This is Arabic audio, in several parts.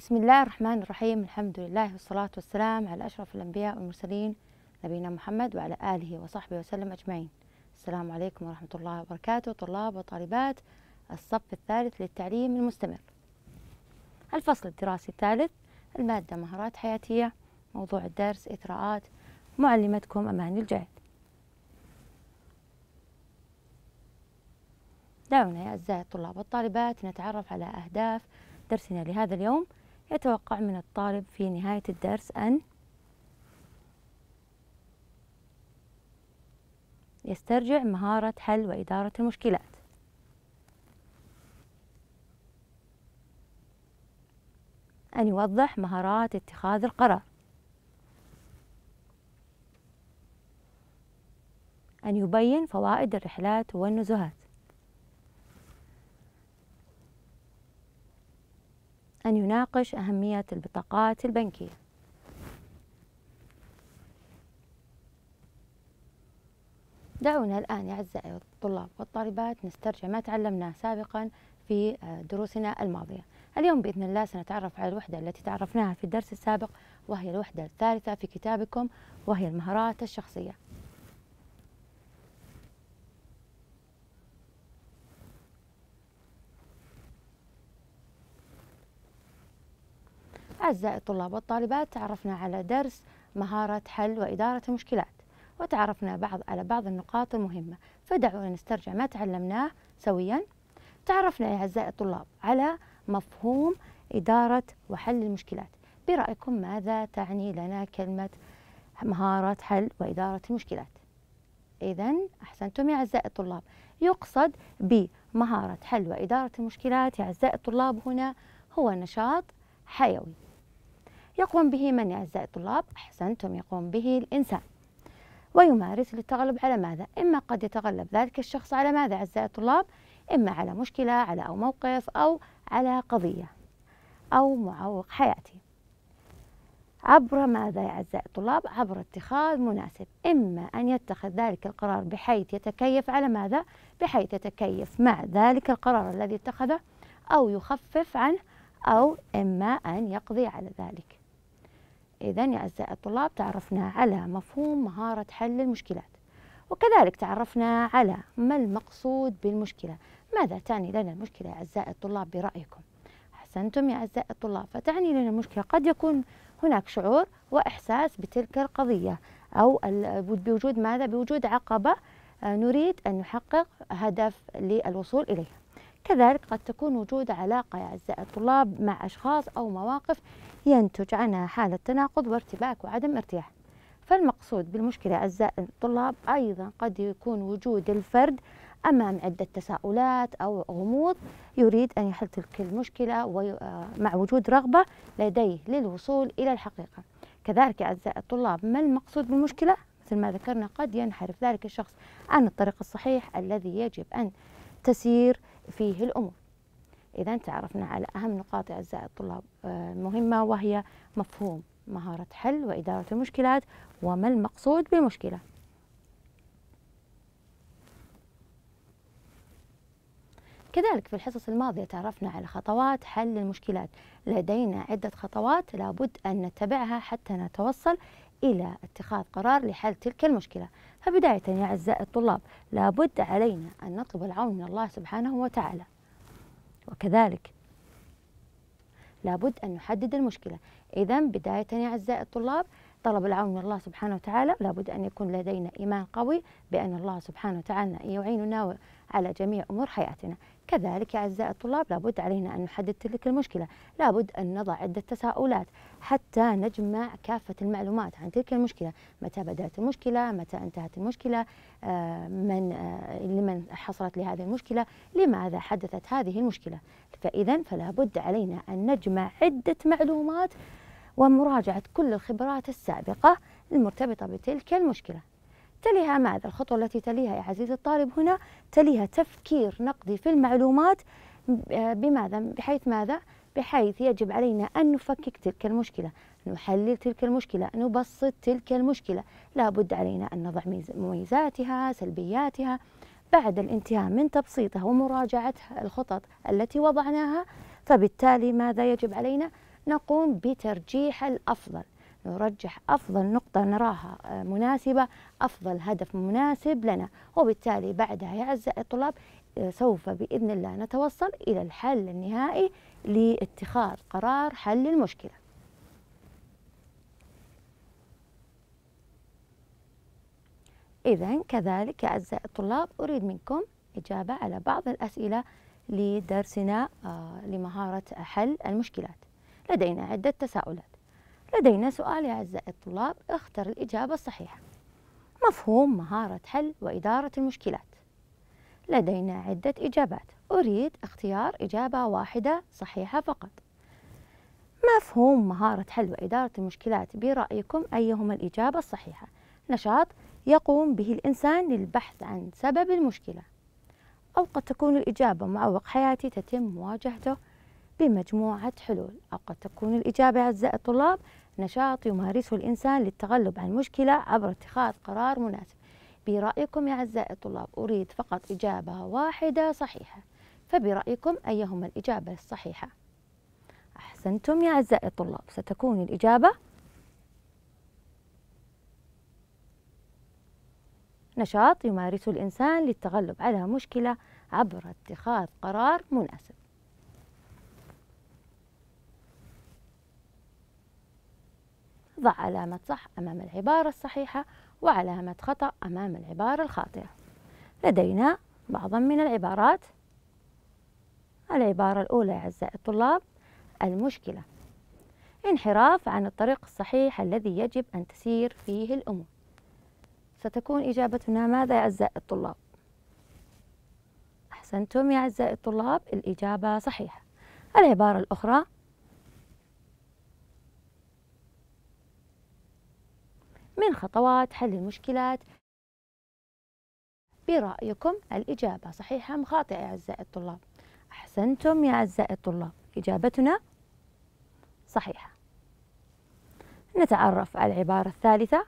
بسم الله الرحمن الرحيم. الحمد لله والصلاة والسلام على أشرف الأنبياء والمرسلين نبينا محمد وعلى آله وصحبه وسلم أجمعين. السلام عليكم ورحمة الله وبركاته، طلاب وطالبات الصف الثالث للتعليم المستمر. الفصل الدراسي الثالث، المادة مهارات حياتية، موضوع الدرس إثراءات، معلمتكم أماني الجاهد. دعونا يا أعزائي الطلاب والطالبات نتعرف على أهداف درسنا لهذا اليوم. يتوقع من الطالب في نهاية الدرس أن يسترجع مهارة حل وإدارة المشكلات، أن يوضح مهارات اتخاذ القرار، أن يبين فوائد الرحلات والنزهات، أن يناقش أهمية البطاقات البنكية. دعونا الآن يا أعزائي الطلاب والطالبات نسترجع ما تعلمناه سابقا في دروسنا الماضية. اليوم بإذن الله سنتعرف على الوحدة التي تعرفناها في الدرس السابق، وهي الوحدة الثالثة في كتابكم، وهي المهارات الشخصية. أعزائي الطلاب والطالبات، تعرفنا على درس مهارة حل وإدارة المشكلات، وتعرفنا على بعض النقاط المهمة، فدعونا نسترجع ما تعلمناه سويا. تعرفنا يا أعزائي الطلاب على مفهوم إدارة وحل المشكلات. برأيكم ماذا تعني لنا كلمة مهارة حل وإدارة المشكلات؟ إذن أحسنتم يا أعزائي الطلاب، يقصد بمهارة حل وإدارة المشكلات يا أعزائي الطلاب هنا هو نشاط حيوي يقوم به من يا أعزائي الطلاب؟ أحسنتم، يقوم به الإنسان، ويمارس للتغلب على ماذا؟ إما قد يتغلب ذلك الشخص على ماذا يا أعزائي الطلاب؟ إما على مشكلة، على أو موقف، أو على قضية أو معوق حياتي. عبر ماذا يا أعزائي الطلاب؟ عبر اتخاذ مناسب، إما أن يتخذ ذلك القرار بحيث يتكيف على ماذا؟ بحيث يتكيف مع ذلك القرار الذي اتخذه، أو يخفف عنه، أو إما أن يقضي على ذلك. إذن يا أعزائي الطلاب تعرفنا على مفهوم مهارة حل المشكلات، وكذلك تعرفنا على ما المقصود بالمشكلة. ماذا تعني لنا المشكلة يا أعزائي الطلاب برأيكم؟ أحسنتم يا أعزائي الطلاب، فتعني لنا المشكلة قد يكون هناك شعور وإحساس بتلك القضية، أو بوجود ماذا؟ بوجود عقبة نريد أن نحقق هدف للوصول إليها. كذلك قد تكون وجود علاقة يا أعزائي الطلاب مع أشخاص أو مواقف ينتج عنها حالة تناقض وارتباك وعدم ارتياح. فالمقصود بالمشكلة يا أعزائي الطلاب أيضا قد يكون وجود الفرد أمام عدة تساؤلات أو غموض يريد أن يحل تلك المشكلة، مع وجود رغبة لديه للوصول إلى الحقيقة. كذلك يا أعزائي الطلاب ما المقصود بالمشكلة؟ مثل ما ذكرنا قد ينحرف ذلك الشخص عن الطريق الصحيح الذي يجب أن تسير فيه الأمور. إذا تعرفنا على أهم نقاط يا أعزائي الطلاب المهمة، وهي مفهوم مهارة حل وإدارة المشكلات، وما المقصود بالمشكلة. كذلك في الحصص الماضية تعرفنا على خطوات حل المشكلات. لدينا عدة خطوات لابد أن نتبعها حتى نتوصل إلى اتخاذ قرار لحل تلك المشكلة. فبداية يا أعزائي الطلاب لابد علينا أن نطلب العون من الله سبحانه وتعالى، وكذلك لابد أن نحدد المشكلة. إذن بداية يا أعزائي الطلاب طلب العون من الله سبحانه وتعالى، لابد أن يكون لدينا إيمان قوي بأن الله سبحانه وتعالى يعيننا على جميع أمور حياتنا. كذلك يا أعزائي الطلاب لابد علينا أن نحدد تلك المشكلة، لابد أن نضع عدة تساؤلات حتى نجمع كافة المعلومات عن تلك المشكلة. متى بدأت المشكلة؟ متى انتهت المشكلة؟ لمن حصلت لهذه المشكلة؟ لماذا حدثت هذه المشكلة؟ فلا بد علينا أن نجمع عدة معلومات ومراجعة كل الخبرات السابقة المرتبطة بتلك المشكلة. تليها ماذا؟ الخطوة التي تليها يا عزيزي الطالب هنا تليها تفكير نقدي في المعلومات. بماذا؟ بحيث ماذا؟ بحيث يجب علينا أن نفكك تلك المشكلة، نحلل تلك المشكلة، نبسط تلك المشكلة. لا بد علينا أن نضع مميزاتها، سلبياتها. بعد الانتهاء من تبسيطها ومراجعة الخطط التي وضعناها، فبالتالي ماذا يجب علينا؟ نقوم بترجيح الأفضل، نرجح أفضل نقطة نراها مناسبة، أفضل هدف مناسب لنا، وبالتالي بعدها يا أعزائي الطلاب سوف بإذن الله نتوصل إلى الحل النهائي لاتخاذ قرار حل المشكلة. إذن كذلك يا أعزائي الطلاب أريد منكم إجابة على بعض الأسئلة لدرسنا لمهارة حل المشكلات. لدينا عدة تساؤلات. لدينا سؤال يا أعزائي الطلاب، اختر الإجابة الصحيحة. مفهوم مهارة حل وإدارة المشكلات. لدينا عدة إجابات، أريد اختيار إجابة واحدة صحيحة فقط. مفهوم مهارة حل وإدارة المشكلات برأيكم أيهما الإجابة الصحيحة؟ نشاط يقوم به الإنسان للبحث عن سبب المشكلة. أو قد تكون الإجابة معوق حياتي تتم مواجهته بمجموعة حلول. أو قد تكون الإجابة يا أعزائي الطلاب نشاط يمارسه الإنسان للتغلب عن مشكلة عبر اتخاذ قرار مناسب. برأيكم يا أعزائي الطلاب أريد فقط إجابة واحدة صحيحة، فبرأيكم أيهما الإجابة الصحيحة؟ أحسنتم يا أعزائي الطلاب، ستكون الإجابة نشاط يمارسه الإنسان للتغلب على مشكلة عبر اتخاذ قرار مناسب. ضع علامة صح أمام العبارة الصحيحة وعلامة خطأ أمام العبارة الخاطئة. لدينا بعض من العبارات. العبارة الأولى يا أعزائي الطلاب، المشكلة انحراف عن الطريق الصحيح الذي يجب أن تسير فيه الأمور. ستكون إجابتنا ماذا يا أعزائي الطلاب؟ أحسنتم يا أعزائي الطلاب، الإجابة صحيحة. العبارة الأخرى، من خطوات حل المشكلات. برأيكم الإجابة صحيحة أم خاطئة يا أعزائي الطلاب؟ أحسنتم يا أعزائي الطلاب، إجابتنا صحيحة. نتعرف على العبارة الثالثة،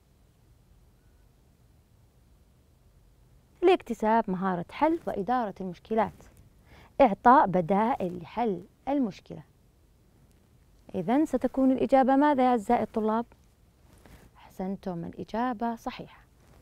لاكتساب مهارة حل وإدارة المشكلات، إعطاء بدائل لحل المشكلة. إذن ستكون الإجابة ماذا يا أعزائي الطلاب؟ أحسنتم، الإجابة صحيحة.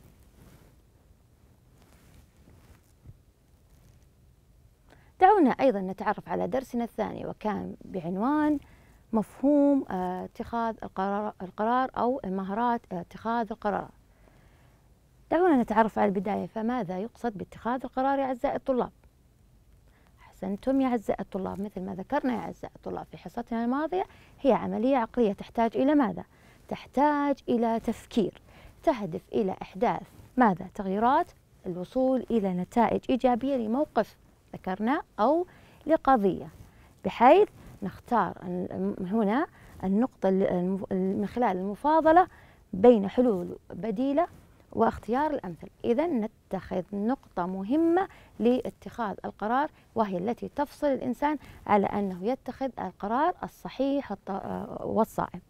دعونا أيضا نتعرف على درسنا الثاني، وكان بعنوان مفهوم اتخاذ القرار أو مهارات اتخاذ القرارات. دعونا نتعرف على البداية، فماذا يقصد باتخاذ القرار يا أعزائي الطلاب؟ أحسنتم يا أعزائي الطلاب، مثل ما ذكرنا يا أعزائي الطلاب في حصتنا الماضية، هي عملية عقلية تحتاج إلى ماذا؟ تحتاج إلى تفكير، تهدف إلى إحداث ماذا؟ تغييرات، الوصول إلى نتائج إيجابية لموقف ذكرنا أو لقضية، بحيث نختار هنا النقطة من خلال المفاضلة بين حلول بديلة واختيار الأمثل. إذا نتخذ نقطة مهمة لاتخاذ القرار، وهي التي تفصل الإنسان على أنه يتخذ القرار الصحيح والصائب.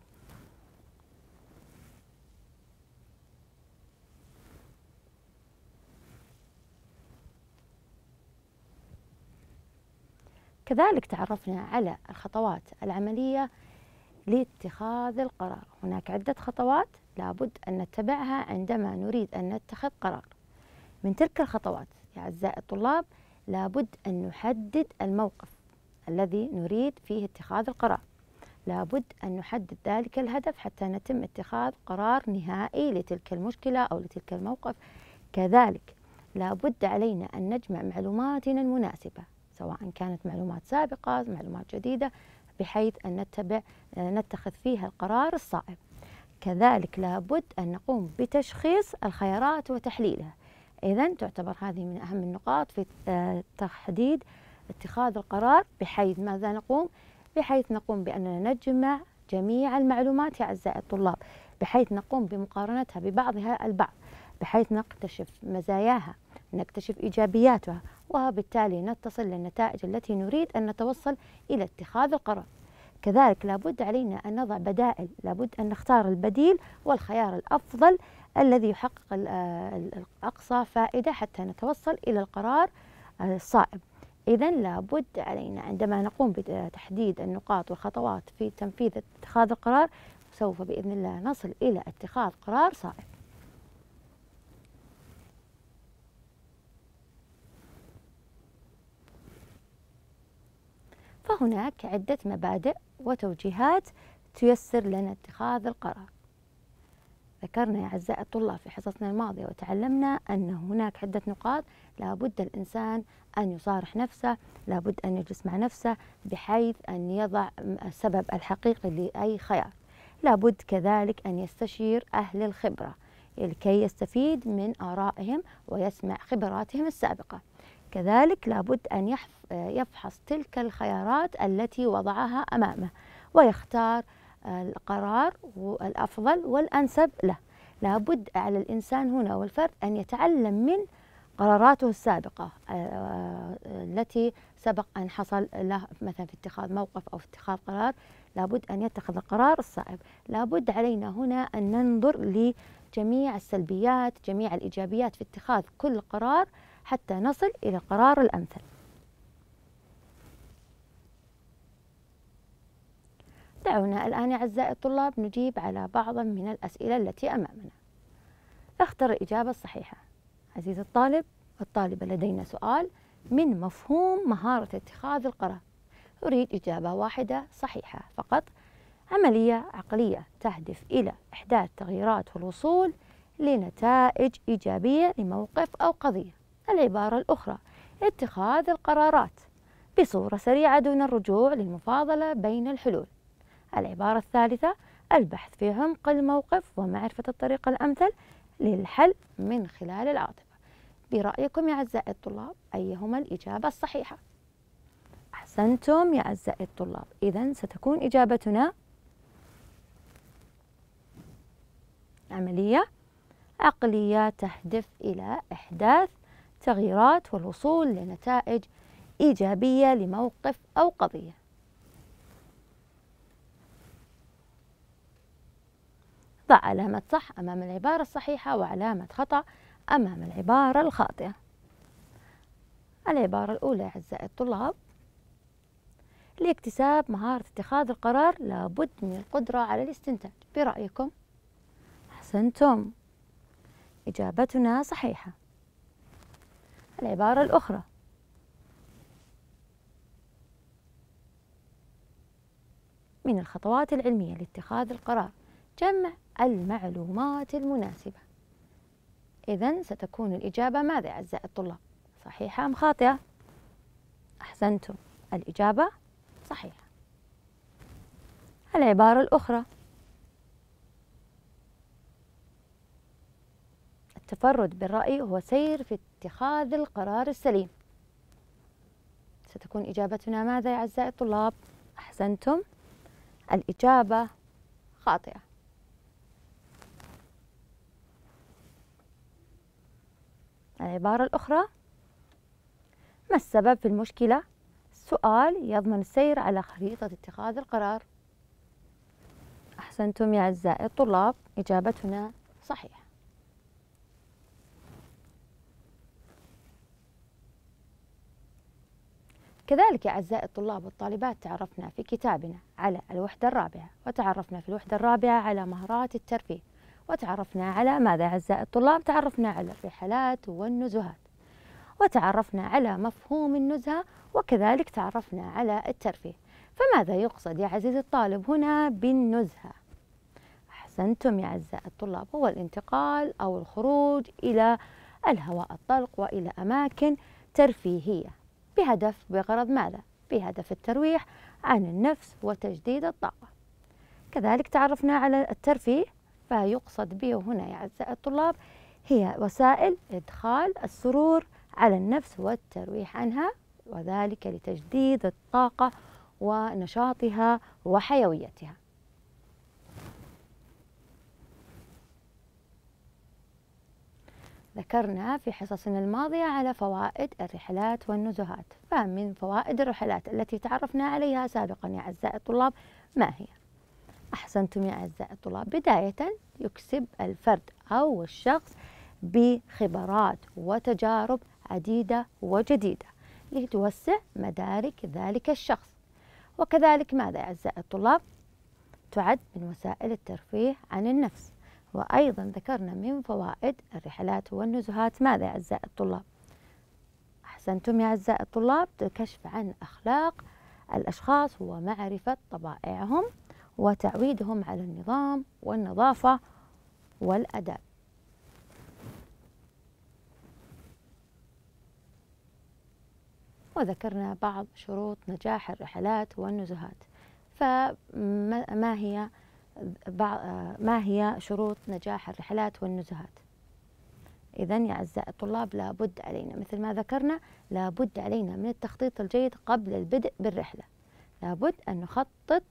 كذلك تعرفنا على الخطوات العملية لاتخاذ القرار. هناك عدة خطوات لابد أن نتبعها عندما نريد أن نتخذ قرار. من تلك الخطوات يا أعزائي الطلاب لابد أن نحدد الموقف الذي نريد فيه اتخاذ القرار، لابد أن نحدد ذلك الهدف حتى نتم اتخاذ قرار نهائي لتلك المشكلة أو لتلك الموقف. كذلك لابد علينا أن نجمع معلوماتنا المناسبة، سواء كانت معلومات سابقة معلومات جديدة، بحيث أن نتخذ فيها القرار الصائب. كذلك لابد أن نقوم بتشخيص الخيارات وتحليلها. إذن تعتبر هذه من أهم النقاط في تحديد اتخاذ القرار، بحيث ماذا نقوم؟ بحيث نقوم بأننا نجمع جميع المعلومات يا أعزائي الطلاب، بحيث نقوم بمقارنتها ببعضها البعض، بحيث نكتشف مزاياها، نكتشف إيجابياتها، وبالتالي نتصل للنتائج التي نريد أن نتوصل إلى اتخاذ القرار. كذلك لابد علينا أن نضع بدائل، لابد أن نختار البديل والخيار الأفضل الذي يحقق أقصى فائدة حتى نتوصل إلى القرار الصائب. إذن لابد علينا عندما نقوم بتحديد النقاط والخطوات في تنفيذ اتخاذ القرار سوف بإذن الله نصل إلى اتخاذ قرار صائب. فهناك عدة مبادئ وتوجيهات تيسر لنا اتخاذ القرار. ذكرنا يا أعزائي الطلاب في حصصنا الماضية وتعلمنا أن هناك عدة نقاط لابد الإنسان أن يصارح نفسه، لابد أن يجلس مع نفسه بحيث أن يضع السبب الحقيقي لأي خيار. لابد كذلك أن يستشير أهل الخبرة لكي يستفيد من آرائهم ويسمع خبراتهم السابقة. كذلك لابد أن يفحص تلك الخيارات التي وضعها أمامه ويختار القرار الأفضل والأنسب له. لابد على الإنسان هنا والفرد أن يتعلم من قراراته السابقة التي سبق أن حصل له مثلا في اتخاذ موقف أو في اتخاذ قرار، لابد أن يتخذ القرار الصائب. لابد علينا هنا أن ننظر لجميع السلبيات جميع الإيجابيات في اتخاذ كل قرار حتى نصل إلى القرار الأمثل. دعونا الآن يا أعزائي الطلاب نجيب على بعض من الأسئلة التي أمامنا. اختر الإجابة الصحيحة. عزيزي الطالب والطالبة، لدينا سؤال: من مفهوم مهارة اتخاذ القرار؟ أريد إجابة واحدة صحيحة فقط. عملية عقلية تهدف إلى إحداث تغييرات والوصول لنتائج إيجابية لموقف أو قضية. العبارة الأخرى: اتخاذ القرارات بصورة سريعة دون الرجوع للمفاضلة بين الحلول. العبارة الثالثة: البحث في عمق الموقف ومعرفة الطريقة الأمثل للحل من خلال العاطفة. برأيكم يا أعزائي الطلاب أيهما الإجابة الصحيحة؟ أحسنتم يا أعزائي الطلاب. إذن ستكون إجابتنا عملية عقلية تهدف إلى إحداث تغييرات والوصول لنتائج إيجابية لموقف أو قضية. ضع علامة صح أمام العبارة الصحيحة وعلامة خطأ أمام العبارة الخاطئة. العبارة الأولى يا أعزائي الطلاب: لاكتساب مهارة اتخاذ القرار لابد من القدرة على الاستنتاج. برأيكم؟ أحسنتم، إجابتنا صحيحة. العبارة الأخرى: من الخطوات العلمية لاتخاذ القرار جمع المعلومات المناسبة. إذن ستكون الإجابة ماذا يا أعزائي الطلاب؟ صحيحة أم خاطئة؟ أحسنتم، الإجابة صحيحة. العبارة الأخرى: التفرد بالرأي هو سير في اتخاذ القرار السليم. ستكون إجابتنا ماذا يا أعزائي الطلاب؟ أحسنتم، الإجابة خاطئة. العبارة الأخرى: ما السبب في المشكلة؟ السؤال يضمن السير على خريطة اتخاذ القرار. أحسنتم يا أعزائي الطلاب، إجابتنا صحيحة. كذلك يا أعزائي الطلاب والطالبات تعرفنا في كتابنا على الوحدة الرابعة، وتعرفنا في الوحدة الرابعة على مهارات الترفيه، وتعرفنا على ماذا يا أعزائي الطلاب؟ تعرفنا على الرحلات والنزهات، وتعرفنا على مفهوم النزهة، وكذلك تعرفنا على الترفيه. فماذا يقصد يا عزيزي الطالب هنا بالنزهة؟ أحسنتم يا أعزائي الطلاب، هو الانتقال أو الخروج إلى الهواء الطلق وإلى أماكن ترفيهية بغرض ماذا؟ بهدف الترويح عن النفس وتجديد الطاقة. كذلك تعرفنا على الترفيه، فيقصد به هنا يا أعزائي الطلاب هي وسائل إدخال السرور على النفس والترويح عنها، وذلك لتجديد الطاقة ونشاطها وحيويتها. ذكرنا في حصصنا الماضية على فوائد الرحلات والنزهات، فمن فوائد الرحلات التي تعرفنا عليها سابقا يا أعزائي الطلاب ما هي؟ أحسنتم يا أعزائي الطلاب. بداية يكسب الفرد أو الشخص بخبرات وتجارب عديدة وجديدة، لتوسع مدارك ذلك الشخص. وكذلك ماذا يا أعزائي الطلاب؟ تعد من وسائل الترفيه عن النفس. وأيضا ذكرنا من فوائد الرحلات والنزهات ماذا يا أعزائي الطلاب؟ أحسنتم يا أعزائي الطلاب، الكشف عن أخلاق الأشخاص ومعرفة طبائعهم وتعويدهم على النظام والنظافة والأداب. وذكرنا بعض شروط نجاح الرحلات والنزهات. ما هي شروط نجاح الرحلات والنزهات؟ إذن يا أعزائي الطلاب لابد علينا مثل ما ذكرنا، لابد علينا من التخطيط الجيد قبل البدء بالرحلة. لابد أن نخطط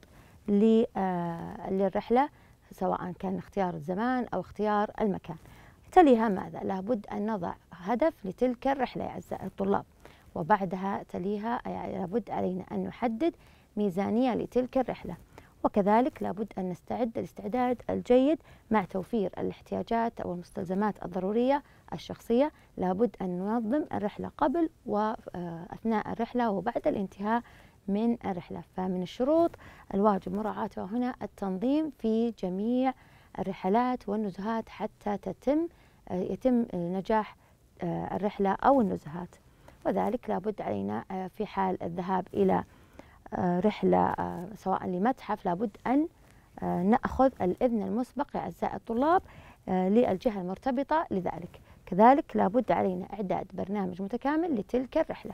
للرحلة سواء كان اختيار الزمان أو اختيار المكان. تليها ماذا؟ لابد أن نضع هدف لتلك الرحلة يا أعزائي الطلاب. وبعدها تليها لابد علينا أن نحدد ميزانية لتلك الرحلة. وكذلك لابد أن نستعد الاستعداد الجيد مع توفير الاحتياجات أو المستلزمات الضرورية الشخصية. لابد أن ننظم الرحلة قبل وأثناء الرحلة وبعد الانتهاء من الرحلة. فمن الشروط الواجب مراعاتها هنا التنظيم في جميع الرحلات والنزهات حتى يتم نجاح الرحلة أو النزهات. وذلك لابد علينا في حال الذهاب إلى رحلة سواء لمتحف لابد أن نأخذ الإذن المسبق يا أعزائي الطلاب للجهة المرتبطة لذلك. كذلك لابد علينا إعداد برنامج متكامل لتلك الرحلة.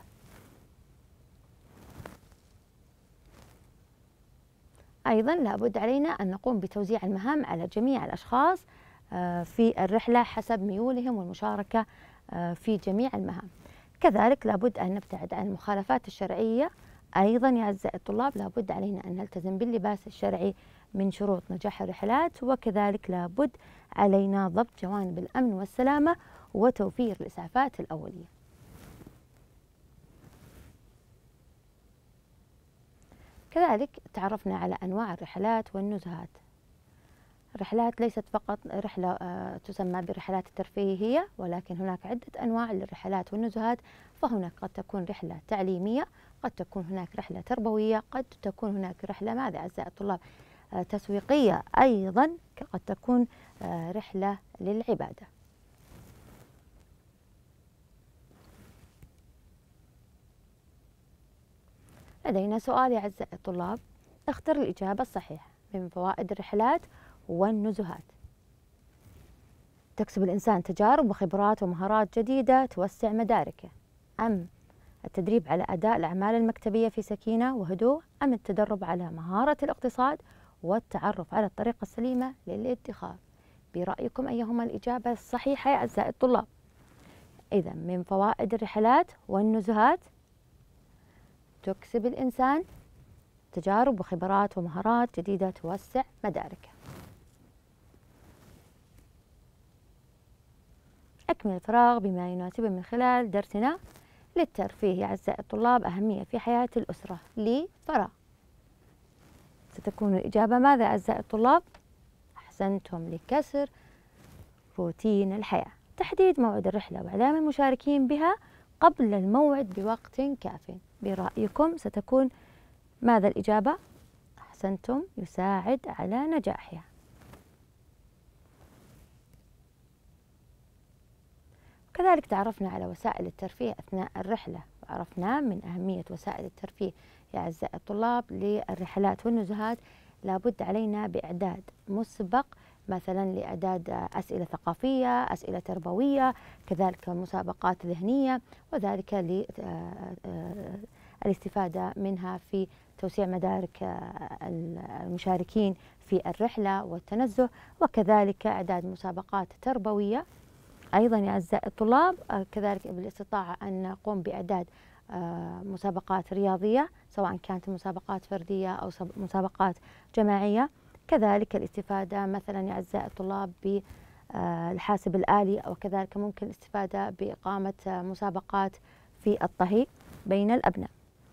أيضا لابد علينا أن نقوم بتوزيع المهام على جميع الأشخاص في الرحلة حسب ميولهم والمشاركة في جميع المهام. كذلك لابد أن نبتعد عن المخالفات الشرعية. أيضا يا أعزائي الطلاب لابد علينا أن نلتزم باللباس الشرعي من شروط نجاح الرحلات. وكذلك لابد علينا ضبط جوانب الأمن والسلامة وتوفير الإسعافات الأولية. كذلك تعرفنا على أنواع الرحلات والنزهات. الرحلات ليست فقط رحلة تسمى بالرحلات الترفيهية، ولكن هناك عدة أنواع للرحلات والنزهات. فهناك قد تكون رحلة تعليمية، قد تكون هناك رحلة تربوية، قد تكون هناك رحلة ماذا أعزائي الطلاب؟ تسويقية، أيضا قد تكون رحلة للعبادة. لدينا سؤال يا أعزائي الطلاب، اختر الإجابة الصحيحة. من فوائد الرحلات والنزهات: تكسب الإنسان تجارب وخبرات ومهارات جديدة توسع مداركه، أم التدريب على أداء الأعمال المكتبية في سكينة وهدوء، أم التدرب على مهارة الاقتصاد والتعرف على الطريقة السليمة للادخار؟ برأيكم أيهما الإجابة الصحيحة يا أعزائي الطلاب؟ إذا من فوائد الرحلات والنزهات: تكسب الإنسان تجارب وخبرات ومهارات جديدة توسع مداركه. أكمل الفراغ بما يناسبه من خلال درسنا للترفيه يا أعزائي الطلاب. أهمية في حياة الأسرة لفراغ. ستكون الإجابة ماذا يا أعزائي الطلاب؟ أحسنتم، لكسر روتين الحياة. تحديد موعد الرحلة وإعلام المشاركين بها قبل الموعد بوقت كاف. برأيكم ستكون ماذا الإجابة؟ أحسنتم، يساعد على نجاحها. كذلك تعرفنا على وسائل الترفيه أثناء الرحلة، وعرفنا من أهمية وسائل الترفيه يا أعزائي الطلاب للرحلات والنزهات. لابد علينا بإعداد مسبق مثلا لإعداد أسئلة ثقافية، أسئلة تربوية، كذلك مسابقات ذهنية، وذلك للاستفادة منها في توسيع مدارك المشاركين في الرحلة والتنزه. وكذلك إعداد مسابقات تربوية أيضا يا أعزائي الطلاب. كذلك بالاستطاعة أن نقوم بإعداد مسابقات رياضية سواء كانت مسابقات فردية أو مسابقات جماعية. كذلك الاستفادة مثلا يا أعزائي الطلاب بالحاسب الآلي، وكذلك ممكن الاستفادة بإقامة مسابقات في الطهي بين الأبناء.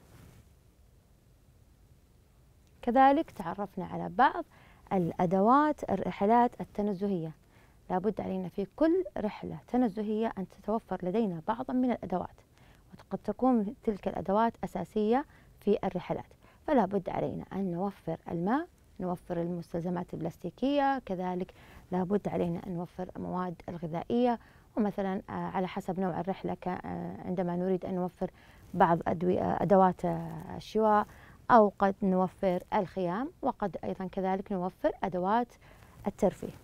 كذلك تعرفنا على بعض الأدوات الرحلات التنزهية. لابد علينا في كل رحلة تنزهية أن تتوفر لدينا بعضا من الأدوات، وقد تكون تلك الأدوات أساسية في الرحلات، فلا بد علينا أن نوفر الماء، نوفر المستلزمات البلاستيكية، كذلك لا بد علينا أن نوفر المواد الغذائية، ومثلا على حسب نوع الرحلة عندما نريد أن نوفر بعض أدوات الشواء، أو قد نوفر الخيام، وقد أيضا كذلك نوفر أدوات الترفيه.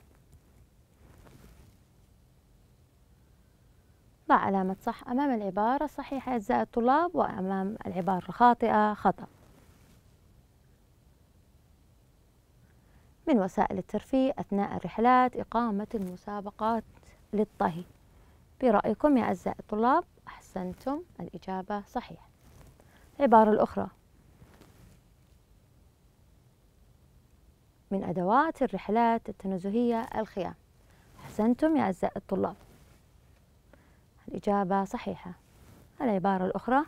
ضع علامة صح أمام العبارة الصحيحة أعزائي الطلاب، وأمام العبارة الخاطئة خطأ. من وسائل الترفيه أثناء الرحلات إقامة المسابقات للطهي. برأيكم يا أعزائي الطلاب؟ أحسنتم، الإجابة صحيحة. العبارة الأخرى: من أدوات الرحلات التنزهية الخيام. أحسنتم يا أعزائي الطلاب، الإجابة صحيحة. العبارة الأخرى: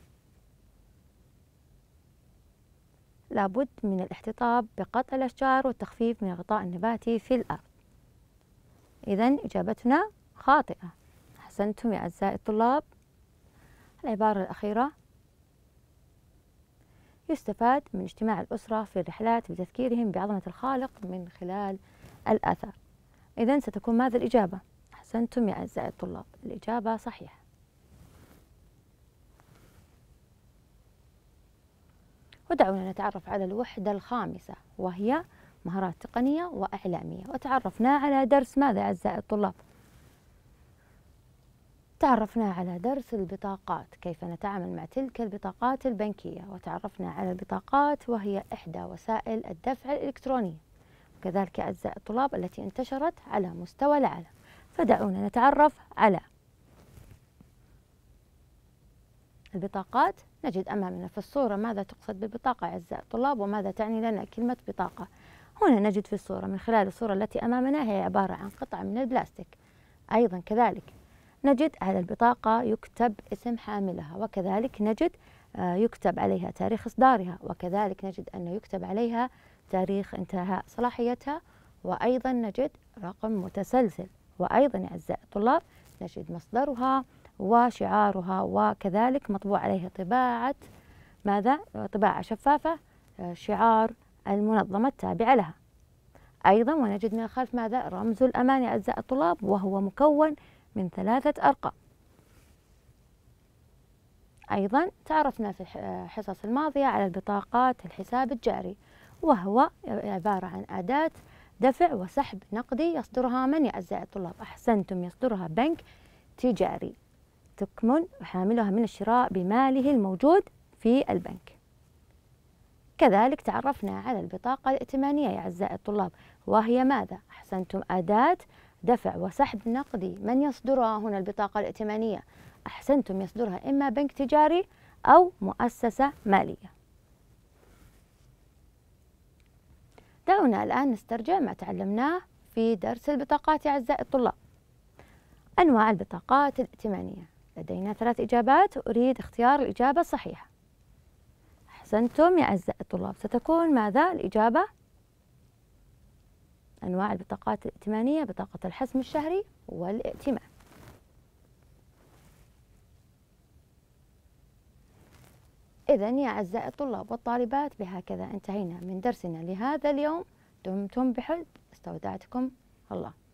لابد من الاحتطاب بقطع الأشجار والتخفيف من الغطاء النباتي في الأرض. إذن إجابتنا خاطئة. أحسنتم يا أعزائي الطلاب. العبارة الأخيرة: يستفاد من اجتماع الأسرة في الرحلات بتذكيرهم بعظمة الخالق من خلال الآثار. إذن ستكون ماذا الإجابة؟ أحسنتم يا أعزائي الطلاب، الإجابة صحيحة. ودعونا نتعرف على الوحدة الخامسة، وهي مهارات تقنية وإعلامية. وتعرفنا على درس ماذا أعزائي الطلاب؟ تعرفنا على درس البطاقات، كيف نتعامل مع تلك البطاقات البنكية، وتعرفنا على البطاقات وهي إحدى وسائل الدفع الإلكترونية، وكذلك أعزائي الطلاب التي انتشرت على مستوى العالم. فدعونا نتعرف على البطاقات. نجد أمامنا في الصورة ماذا تقصد بالبطاقة أعزائي الطلاب، وماذا تعني لنا كلمة بطاقة. هنا نجد في الصورة، من خلال الصورة التي أمامنا، هي عبارة عن قطعة من البلاستيك. أيضا كذلك نجد على البطاقة يكتب اسم حاملها، وكذلك نجد يكتب عليها تاريخ إصدارها، وكذلك نجد أنه يكتب عليها تاريخ انتهاء صلاحيتها، وأيضا نجد رقم متسلسل، وأيضا يا أعزائي الطلاب نجد مصدرها وشعارها، وكذلك مطبوع عليها طباعة ماذا؟ طباعة شفافة، شعار المنظمة التابعة لها. أيضا ونجد من الخلف ماذا؟ رمز الأمان يا أعزائي الطلاب، وهو مكون من 3 أرقام. أيضا تعرفنا في الحصص الماضية على البطاقات الحساب الجاري، وهو عبارة عن أداة دفع وسحب نقدي يصدرها من يا أعزائي الطلاب؟ أحسنتم، يصدرها بنك تجاري، تكمن حاملها من الشراء بماله الموجود في البنك. كذلك تعرفنا على البطاقة الائتمانية يا أعزائي الطلاب، وهي ماذا؟ أحسنتم، أداة دفع وسحب نقدي. من يصدرها هنا البطاقة الائتمانية؟ أحسنتم، يصدرها إما بنك تجاري أو مؤسسة مالية. دعونا الآن نسترجع ما تعلمناه في درس البطاقات يا أعزائي الطلاب. أنواع البطاقات الائتمانية، لدينا 3 إجابات، أريد اختيار الإجابة الصحيحة. أحسنتم يا أعزائي الطلاب، ستكون ماذا الإجابة؟ أنواع البطاقات الائتمانية: بطاقة الحسم الشهري والائتمان. إذن يا أعزائي الطلاب والطالبات، بهكذا انتهينا من درسنا لهذا اليوم. دمتم بحفظ، استودعتكم الله.